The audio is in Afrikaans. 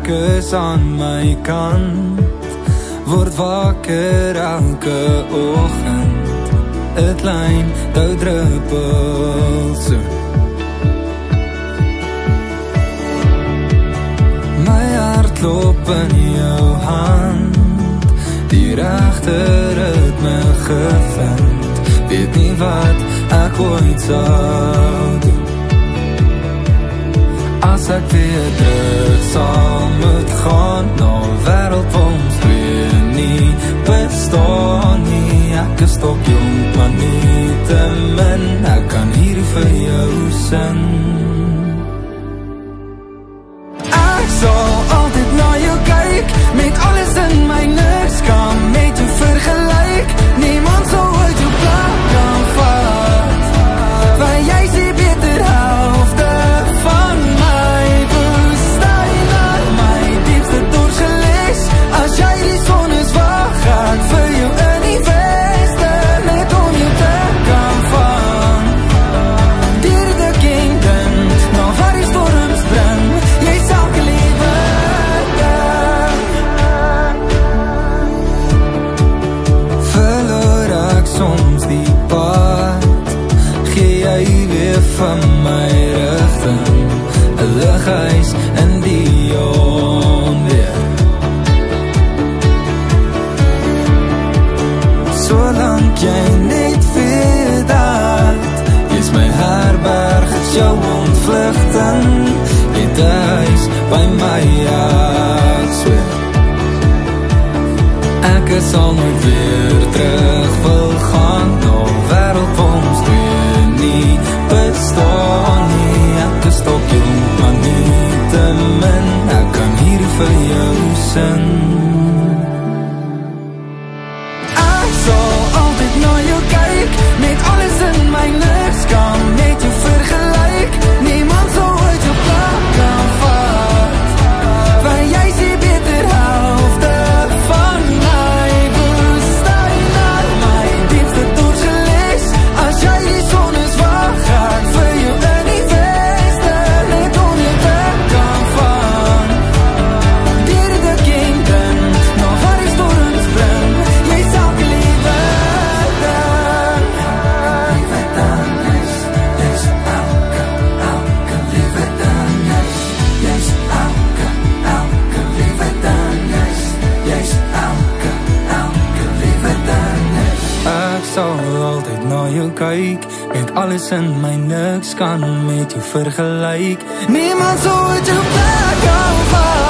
is aan my kant, word wakker elke oggend, het lyn doudruppels. My hart loop in jou hand, die regte ritme gevind, weet nie wat ek ooit sal doen. As ek weer terug sal moet gaan, na wêreld ons twee nie bestaan nie. Ek is toch jong, maar nie te min, ek kan hier vir jou sing. Ek sal altyd na jou kyk, met alles in my niks kan met jou vergelyk. Niemand sal ooit jou plek kan vat, want jy is die beter helfte van my woestyn naar my diepste doorgelees. As jy die son is, wag ek vir jou in die weste, net om jou te kan vang. Deur die kingdom, na waar die storms bring, jy is elke liewe ding. Verloor ek soms die pad, gee jy weer van my rigting, 'n lighuis in die onweer. Solank jy net weet dat jy's my herberg, is jou ontvlugting, het 'n huis by my, ek sweer. Ek sal nooit weer terug wil gaan, na wêreld ons twee nie bestaan nie. Ek is toch jong, maar nie te min, ek kan hier vir jou sing. Ek sal altyd na jou kyk, met alles in my niks kan met jou vergelyk. Niemand sal ooit jou plek kan vat, want jy is die beter helfte van my woestyn naar my diepste doorgelees. As jy die son is, wag ek vir jou in die weste, net om jou te kan vang. Deur die kingdom, na waar die storms bring, jy is elke liewe ding. Liewe ding is, jy's elke liewe ding is, jy's elke liewe ding is, jy's elke liewe ding is. Ek sal altyd na jou kyk, met alles in my niks kan met jou vergelyk. Niemand sal ooit jou plek kan vat,